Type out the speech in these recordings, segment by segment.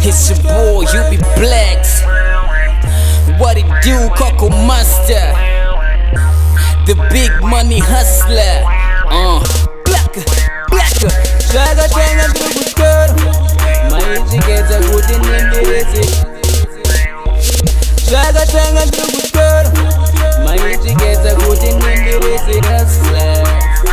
It's your boy, you be Blacks. What it do, Coco Master, the big money hustler. Blacker. Jaga tenga ndurukutoro maijigeza kuti nindirezi. Jaga tenga ndurukutoro maijigeza kuti nindirezi hustler.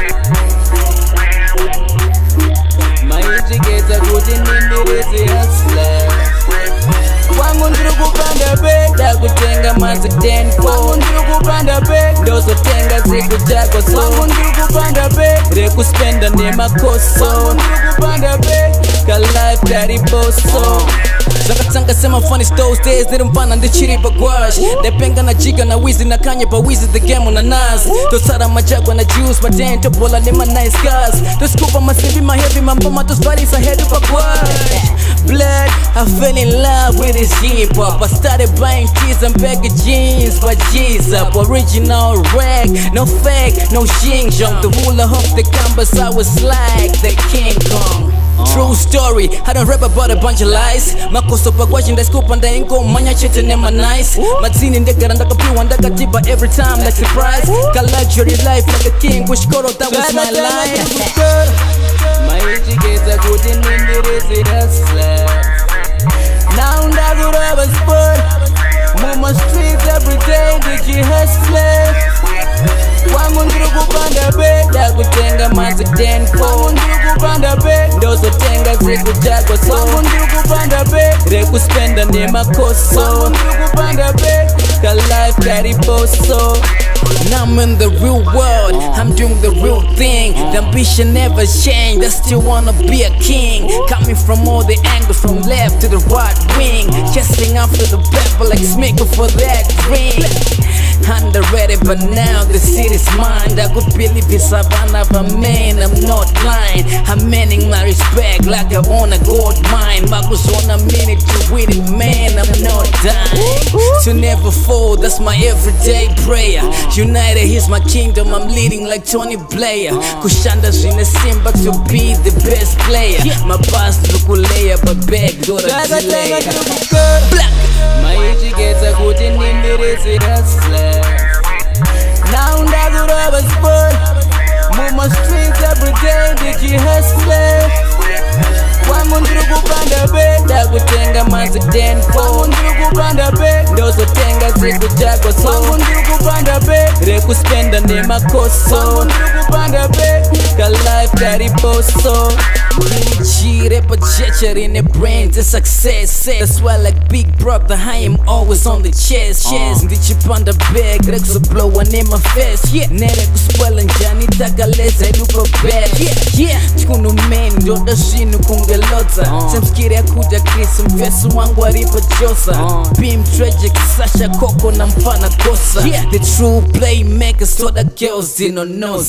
Maijigeza kuti nindirezi hustler. Wangu ndurukupanda beda kutenga mazi 10 Wangu ndurukupanda beda ndozo tenga ziku jako so. Wangu ndurukupanda beda rekuspenda nema koso. Wangu ndurukupanda beda ka life kari boso. Zakatanga sema funny those days nirumvana ndichiri bagwash. Depenga na jiga na wizi na kanye ba wizi the game on a nas. Tosara majagwa na juice madento bola nema nice cars. Toskupa masivi mahevi mamboma tosbodies ahead of bagwash. Blood, I fell in love with this hip hop. I started buying tees and baggy jeans, but G's up. Original rag, no fake, no shing jump. The ruler of the canvas, I was like the King Kong. True story, I don't rap about a bunch of lies. Makoso pagwaji ndaskupa ndaingo manya chete nema nice. Mazini ndegara ndakapiwa ndakatiba every time like surprise. Got luxury life like a king, wish koro that was my life. Maijigeza kuti nindirezi hustler. Now ndaguraba sport muma streets every day ndiki hustler. Wangu ndurukupanda beda kutenga mazi 10 Wangu ndurukupanda beda ndozo tenga ziku jako so. Wangu ndurukupanda beda rekuspenda nema koso. Wangu ndurukupanda beda ka life kari boso. Now I'm in the real world, I'm doing the real thing. The ambition never changed, I still wanna be a king. Coming from all the angles, from left to the right wing. Chasing after the pebble like Smeagol for that ring. Underrated but now the city's mine. I could believe it's Savannah but man I'm not lying. I'm manning my respect like I own a gold mine. Marcus on a minute to win it, man I'm not dying. To never fall, that's my everyday prayer. United is my kingdom, I'm leading like Tony Blair. Kushanda's in the Simba to be the best player. My boss lukulea but back door a delay. Black maijigeza kuti nindirezi hustler. Now ndaguraba sport muma streets every day ndiki hustler. Wangu ndurukupanda beda kutenga mazi 10 Wangu ndurukupanda beda ndozo tenga ziku jako so. Wangu ndurukupanda beda rekuspenda nema koso. Wangu ndurukupanda beda ka life kari boso. Rapper gesture in the brain to success. That's why like big brother I am always on the chest. Ndichipanda bag, Rexo blowing in my face. Nere kuswela njani takaleza iduko bag. Chikunu man ndoda shinu kungeloza. Semskiri akuja Chris mfesu wangu aripa josa. Beam tragic Sasha Coco na mfana kosa. The true playmaker so the girls didn't know.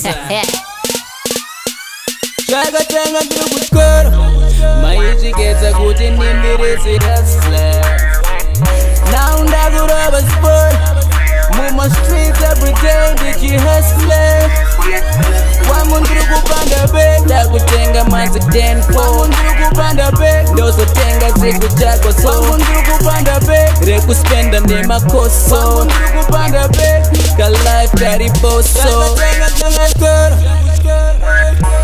Jaga tenga ndurukutoro maijigeza kuti nindirezi hustler. Now ndaguraba sport muma streets every day ndiki hustler. Wangu ndurukupanda beda kutenga mazi 10 Wangu ndurukupanda beda ndozo tenga ziku jako so. Wangu ndurukupanda beda rekuspenda nema koso. Wangu ndurukupanda beda ka life kari boso. Jaga tenga ndurukutoro